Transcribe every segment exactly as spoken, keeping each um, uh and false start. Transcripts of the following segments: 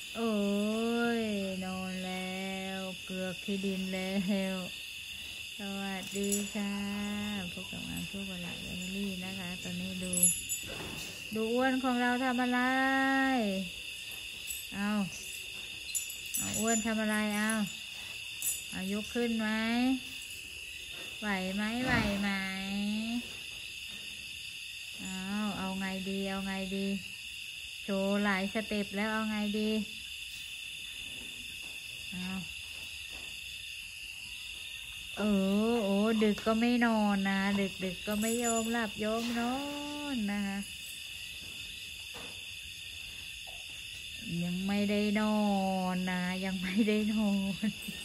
โอ้ยนอนแล้วเกือกที่ดินแล้วสวัสดีค่ะพบกับงานทั่วไปละเอมิลี่นะคะตอนนี้ดูดูอ้วนของเราทำอะไรเอาเอาอ้วนทำอะไรเอาเอายกขึ้นไหมไหวไหมไหวไหมเอาเอาไงดีเอาไงดีโชว์หลายสเต็ปแล้วเอาไงดีเอาเออโอ้ดึกก็ไม่นอนนะดึกดึกก็ไม่ยอมหลับยอมนอนนะคะยังไม่ได้นอนนะยังไม่ได้นอน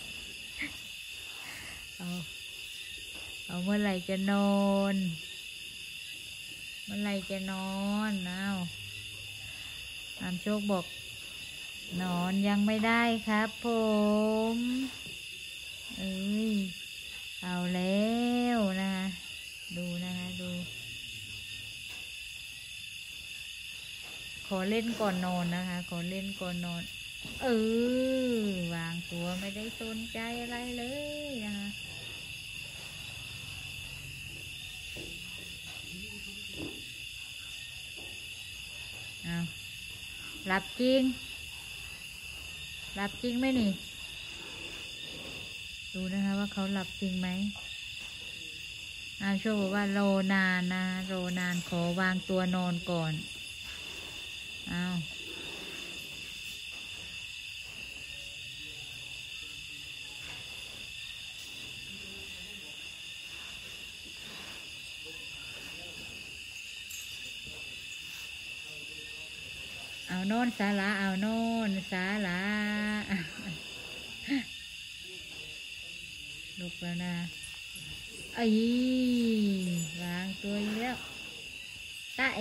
เอาเอาเมื่อไหร่จะนอนเมื่อไหร่จะนอนเอาตามโชคบอกนอนยังไม่ได้ครับผมเอ้ยเอาแล้วนะคะดูนะคะดูขอเล่นก่อนนอนนะคะขอเล่นก่อนนอนเออวางตัวไม่ได้สนใจอะไรเลยนะคะเอาหลับจริงหลับจริงไหมนี่ดูนะคะว่าเขาหลับจริงไหมอาช่วยบอกว่าโรนานนะโรนานขอวางตัวนอนก่อนเอาเอาโน่นสาระเอาโน่นสาระลุกแล้วนะไอ้วางตัวอีกแล้วตาเอ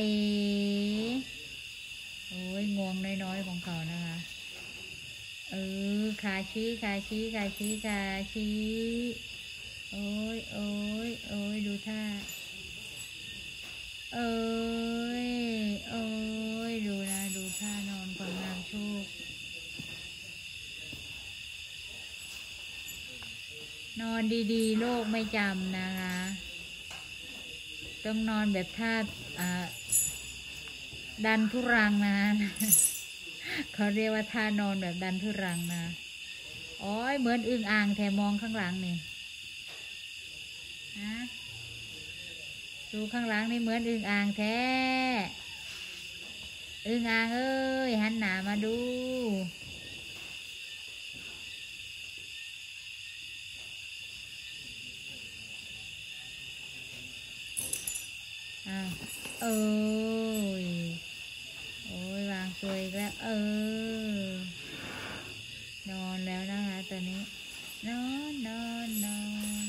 โอ้ยงวงน้อยๆของเขานะคะเออขาชี้ขาชี้ขาชี้ขาชี้โอ้ยโอ้ยโอ้ยดูท่าเอ้ยโอ้ยดูนะดูท่านอนของงามโชค นอนดีๆโลกไม่จำนะคะต้องนอนแบบท่าดันทุรังนะเขาเรียกว่าท่านอนแบบดันทุรังนะโอ้ยเหมือนอึ่งอ่างแถมมองข้างหลังนี่ฮะดูข้างหลังนี่เหมือนอึ่งอ่างแท้อึ่งอ่างเอ้ยหันหน้ามาดูอ้าวเอ้ยโอ้ยวางตัวอีกแล้วเออนอนแล้วนะคะตอนนี้นอนนอนนอน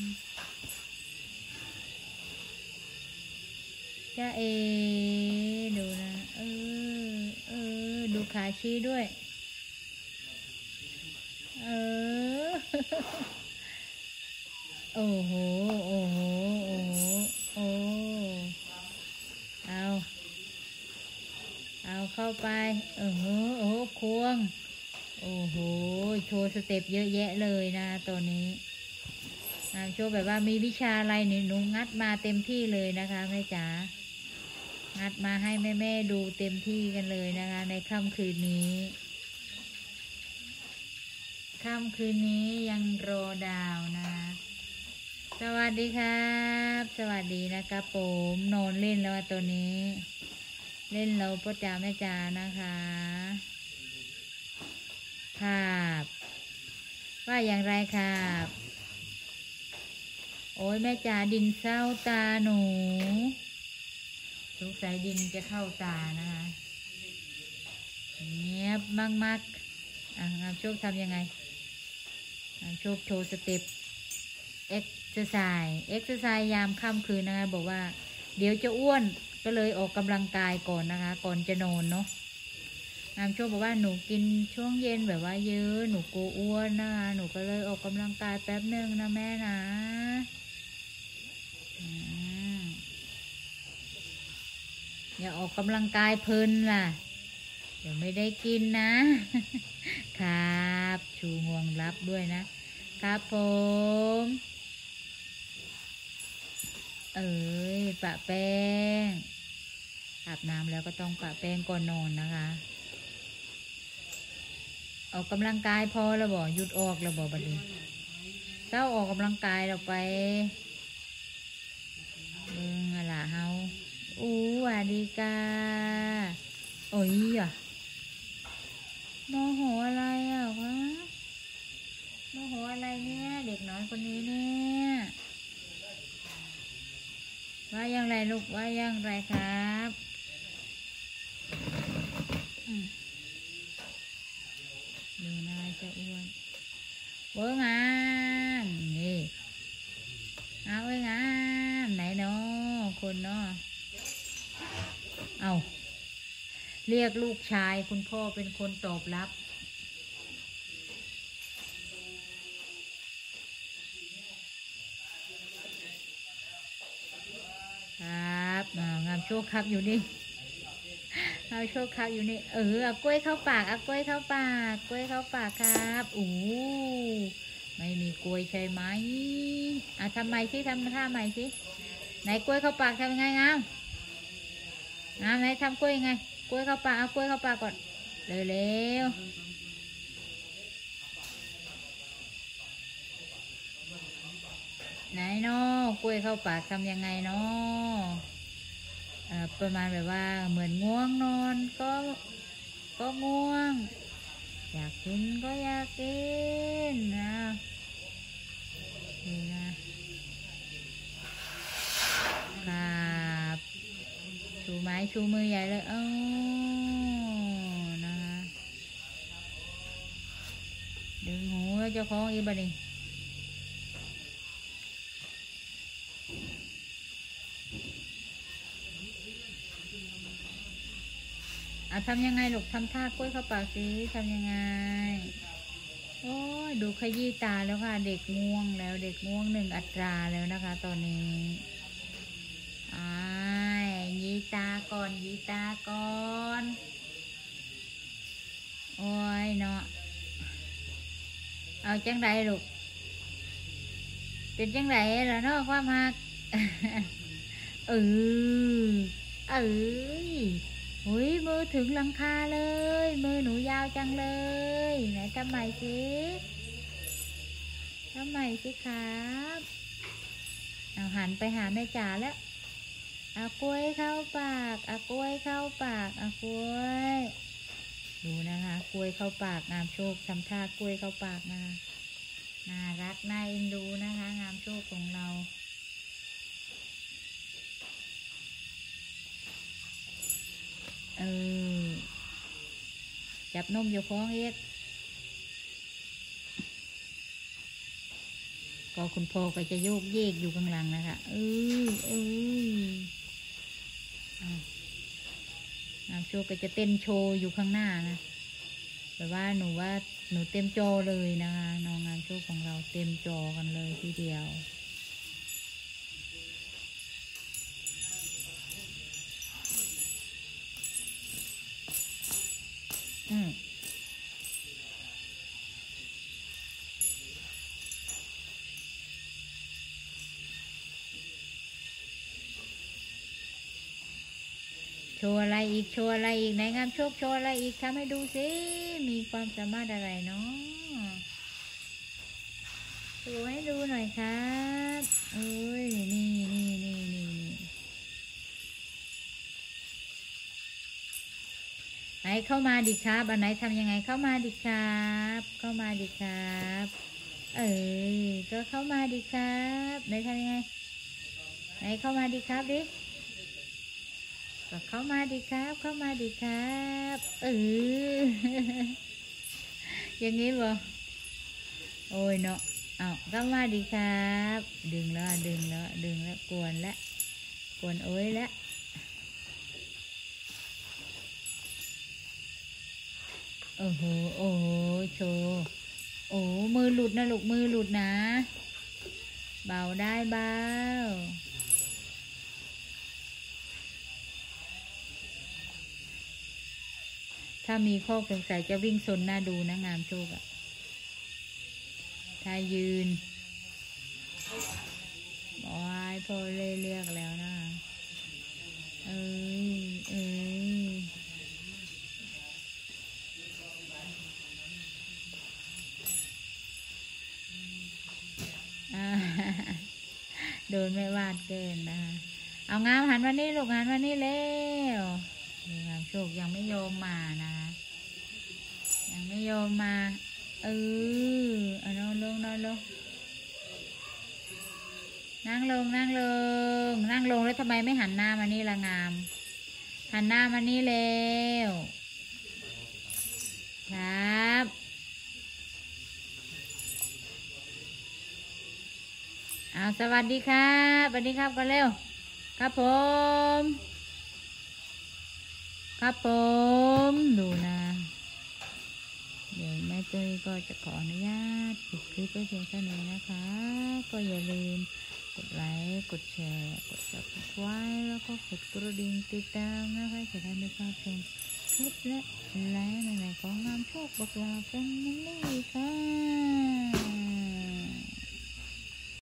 จ้าเอดูนะเออเออดูขาชี้ด้วยเออโอ้โหโอ้โหโอ้โหโอ้เอาเอาเข้าไปเออโอ้โหควงโอ้โหโชว์สเต็ปเยอะแยะเลยนะตัวนี้โชว์แบบว่ามีวิชาอะไรเนี่ยหนูงัดมาเต็มที่เลยนะคะแม่จ๋างัดมาให้แม่แม่ดูเต็มที่กันเลยนะคะในค่ำคืนนี้ค่ำคืนนี้ยังรอดาวนะสวัสดีครับสวัสดีนะครับผมนอนเล่นแล้วตัวนี้เล่นเราพ่อจ๋าแม่จ๋านะคะครับว่าอย่างไรครับโอ้ยแม่จ๋าดินเศร้าตาหนูสงสัยดินจะเข้าตานะคะเงียบมากมากอ่ะงามโชคทำยังไงงามโชคโชว์สเต็ปเอ็กซ์ไซส์เอ็กซ์ไซส์ยามค่ำคืนนะคะบอกว่าเดี๋ยวจะอ้วนก็เลยออกกำลังกายก่อนนะคะก่อนจะนอนเนาะงามโชคบอกว่าหนูกินช่วงเย็นแบบว่าเยอะหนูกลัวอ้วนนะคะหนูก็เลยออกกำลังกายแป๊บนึงนะแม่นะอย่าออกกำลังกายเพลินล่ะดี๋ยวไม่ได้กินนะครับชูงวงรับด้วยนะครับผมเอ้ยปะแป้งอาบน้ำแล้วก็ต้องปะแป้งก่อนนอนนะคะออกกำลังกายพอแล้วบ่หยุดออกแล้วบ่บัดนี้เจ้าออกกำลังกายเราไปเบิ่งอะไรเฮาอู้สวัสดีกาโอ้ยอ่ะโมโหอะไรอ่ะวะโมโหอะไรเนี่ยเด็กน้อยคนนี้เนี่ยว่าอย่างไรลูกว่าอย่างไรครับดูน่าจะอ้วนเว้งานนี่เอาเว้งานไหนเนาะคนเนาะเอาเรียกลูกชายคุณพ่อเป็นคนตอบรับครับงามโชคครับอยู่นี่งามโชคครับอยู่นี่เออเอากล้วยเข้าปากเอากล้วยเข้าปากกล้วยเข้าปากครับอู้ไม่มีกล้วยใช่ไหมอ่ะทำไมสิทำท่าใหม่สิไหนกล้วยเข้าปากทำยังไงงามงามไหนทำกล้วยยังไงกล้วยเข้าปากเอากล้วยเข้าปากก่อนเร็วๆไหนเนาะกล้วยเข้าปากทำยังไงเนาะเอ่อประมาณแบบว่าเหมือนง่วงนอนก็ก็ง่วงอยากกินก็อยากกินนะนี่นะครับชูไม้ชูมือใหญ่เลยเอ้านะคะดึงหูแล้วเจ้าของอีบันนี่อ่ะทำยังไงลูกทำท่ากล้วยเข้าปากสิทำยังไงโอ้ยดูขยี้ตาแล้วค่ะเด็กง่วงแล้วเด็กง่วงหนึ่งอัตราแล้วนะคะตอนนี้อ่ายีตาก่อนยีตาก่อนโอ้ยเนาะเอาจังไรลูกเป็นจังไรล่ะเนาะความหักเออเอ้ยอุ้ยมือถึงหลังคาเลยมือหนูยาวจังเลยไหนทำใหม่สิทำใหม่สิครับเอาหันไปหาแม่จ๋าแล้วเอากล้วยเข้าปากเอากล้วยเข้าปากเอากล้วยดูนะคะกล้วยเข้าปากงามโชคทำท่ากล้วยเข้าปากนะคะน่ารักน่าเอ็นดูนะคะงามโชคของเราเออจับนมอยู่พ้องเอ็กก็คุณพ่อก็จะโยกเยกอยู่ข้างหลังนะคะเออเอองามโชคก็จะเต้นโชว์อยู่ข้างหน้านะแต่ว่าหนูว่าหนูเต็มจอเลยนะคะน้องงามโชคของเราเต็มจอกันเลยทีเดียวอืมโชว์อะไรอีกโชว์อะไรอีกไหนงามโชคโชว์อะไรอีกทำให้ดูสิมีความสามารถอะไรเนาะโชว์ให้ดูหน่อยครับเอ้ยนี่นี่นี่นี่ไหนเข้ามาดิครับอันไหนทำยังไงเข้ามาดิครับเข้ามาดิครับเอ้ยก็เข้ามาดิครับไหนทำยังไงไหนเข้ามาดิครับดิก็เข้ามาดิครับเข้ามาดิครับเอออย่างนี้บ่โอ้ยเนาะเอาเข้ามาดิครับดึงแล้วดึงแล้วดึงแล้วกวนแล้วกวนโอ้ยแล้วโอ้โหโอ้โหโชว์โอ้มือหลุดนะลูกมือหลุดนะเบาได้เบาถ้ามีโคกสงสัยจะวิ่งซนหน้าดูนะงามโชคอะถ้ายืนบอยพอเลยเรียกแล้วนะเอ้ยเอ้ยโดนไม่วาดเกินนะคะเอางามหันวันนี้ลูกหันวันนี้เร็วงามโชคยังไม่ยอมมานะยังไม่ยอมมาเออเอานอนลงนอนลงนั่งลงนั่งลงนั่งลงแล้วทำไมไม่หันหน้ามานี่ละงามหันหน้ามานี่เร็วครับเอาสวัสดีครับสวัสดีครับกันเร็วครับผมครับผมดูนะเดี๋ยวแม่เต้ยก็จะขออนุญาตปิดคลิปไว้เพียงเท่านี้นะคะก็อย่าลืมกดไลค์กดแชร์กด ซับสไครบ์ แล้วก็กดกระดิ่งติดตามนะคะจะได้ไม่พลาดชมคลิปและไลฟ์ใหม่ๆของงามโชคบอกลาเป็นนั่นเลยค่ะ